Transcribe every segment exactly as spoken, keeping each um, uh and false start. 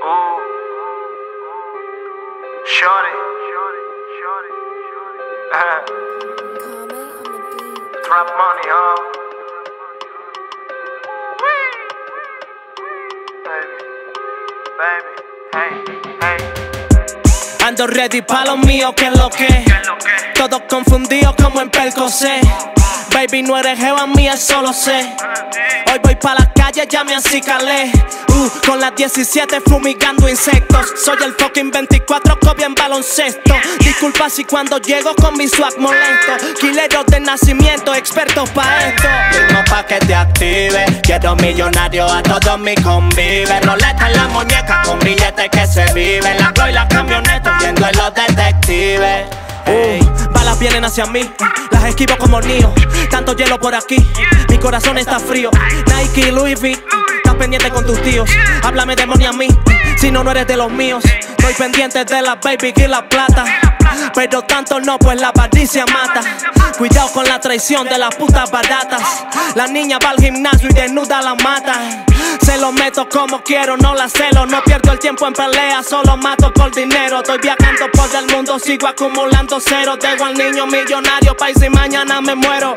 Oh. Shorty. Shorty. Uh-huh. Trap money, huh? Baby, baby, hey, hey. Ando ready pa' lo mío, que es lo que. Todos confundidos como en Percocet. Baby, no eres jeva mía, solo sé. Hoy voy pa' la calle, ya me acicalé. Uh, con las diecisiete fumigando insectos. Soy el fucking veinticuatro, copia en baloncesto. Disculpa si cuando llego con mi swag molesto. Quileros de nacimiento, expertos pa' esto. Ritmo pa' que te active. Quiero millonario a todos mis convives. Roleta en la muñeca con billetes que se vive. La glow y la camioneta viendo en los detectives. Ey, balas vienen hacia mí, las esquivo como Neo. Tanto hielo por aquí, mi corazón está frío. Nike, Louis V, estás pendiente con tus tíos. Háblame de money a mí, si no, no eres de los míos. Estoy pendiente de la baby y la plata, pero tanto no, pues la avaricia mata. Cuidado con la traición de las putas baratas. La niña va al gimnasio y desnuda la mata. Se lo meto como quiero, no la celo. No pierdo el tiempo en pelea, solo mato por dinero. Estoy viajando por el mundo, sigo acumulando cero. Dejo al niño millonario, país y mañana me muero.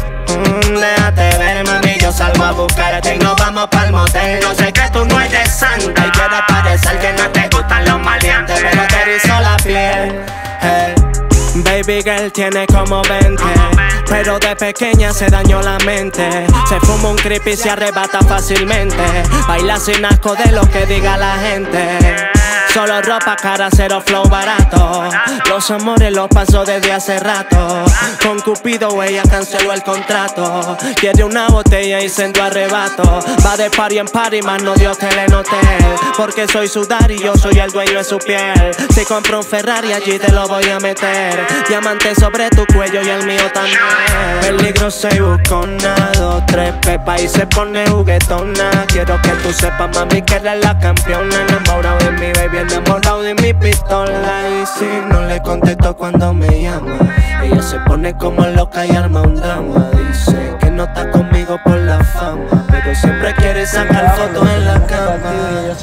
Mm, déjate ver, mami, yo salgo a buscarte y nos vamos pa'l motel. No sé que tú no eres santa y quieres parecer que no te gustan los maleantes, pero te erizó la piel. Hey. Baby girl tiene como veinte, pero de pequeña se dañó la mente. Se fuma un creep y se arrebata fácilmente. Baila sin asco de lo que diga la gente. Solo ropa cara, cero flow barato. Los amores los pasó desde hace rato. Con Cupido ella canceló el contrato. Quiere una botella y sendo arrebato. Va de party en party, más no dio telenotel. Porque soy su daddy y yo soy el dueño de su piel. Si compro un Ferrari allí te lo voy a meter. Diamante sobre tu cuello y el mío también. Peligroso y buscona, dos, tres pepa y se pone juguetona. Quiero que tú sepas, mami, que eres la campeona. Enamorado de mi baby, enamorado de mi pistola. Y si no le contesto cuando me llama, ella se pone como loca y arma un drama. Dice que no está conmigo por la fama, pero siempre quiere sacar fotos en la cama.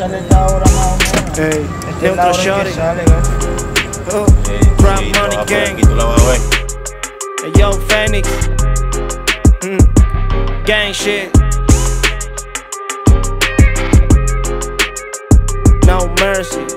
Ey, este otro shorty. Oh, Trap Money Gang. Hey, yo, Phoenix. Mm. Gang shit. No mercy.